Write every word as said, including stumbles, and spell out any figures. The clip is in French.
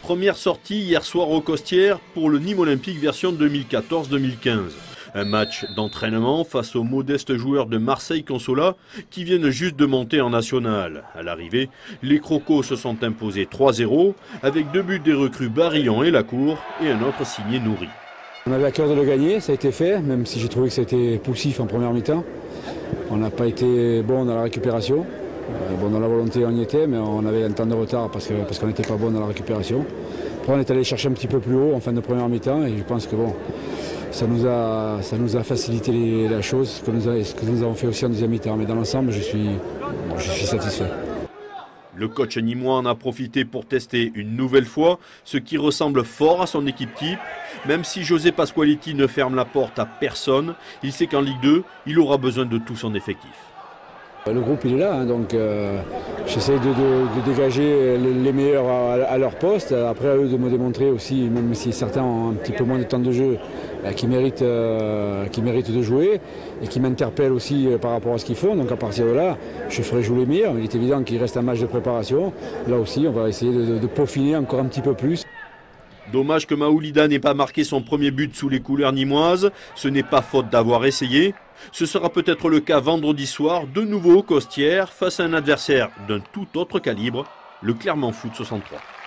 Première sortie hier soir aux Costières pour le Nîmes Olympique version deux mille quatorze deux mille quinze. Un match d'entraînement face aux modestes joueurs de Marseille Consola qui viennent juste de monter en national. À l'arrivée, les Crocos se sont imposés trois zéro avec deux buts des recrues Barillon et Lacour et un autre signé Nourri. On avait à cœur de le gagner, ça a été fait, même si j'ai trouvé que ça a été poussif en première mi-temps. On n'a pas été bon dans la récupération. Bon, dans la volonté, on y était, mais on avait un temps de retard parce que parce qu'on n'était pas bon dans la récupération. Après, on est allé chercher un petit peu plus haut en fin de première mi-temps et je pense que bon, ça nous a, ça nous a facilité les, la chose, ce que, nous a, ce que nous avons fait aussi en deuxième mi-temps. Mais dans l'ensemble, je suis, je suis satisfait. Le coach nîmois en a profité pour tester une nouvelle fois ce qui ressemble fort à son équipe type. Même si José Pasqualetti ne ferme la porte à personne, il sait qu'en Ligue deux, il aura besoin de tout son effectif. Le groupe il est là, hein, donc euh, j'essaie de, de, de dégager les meilleurs à, à leur poste. Après à eux de me démontrer aussi, même si certains ont un petit peu moins de temps de jeu, euh, qui, méritent, euh, qui méritent de jouer et qui m'interpellent aussi euh, par rapport à ce qu'ils font. Donc à partir de là, je ferai jouer les meilleurs. Il est évident qu'il reste un match de préparation. Là aussi, on va essayer de, de, de peaufiner encore un petit peu plus. Dommage que Maoulida n'ait pas marqué son premier but sous les couleurs nîmoises. Ce n'est pas faute d'avoir essayé. Ce sera peut-être le cas vendredi soir, de nouveau au Costières, face à un adversaire d'un tout autre calibre, le Clermont Foot soixante-trois.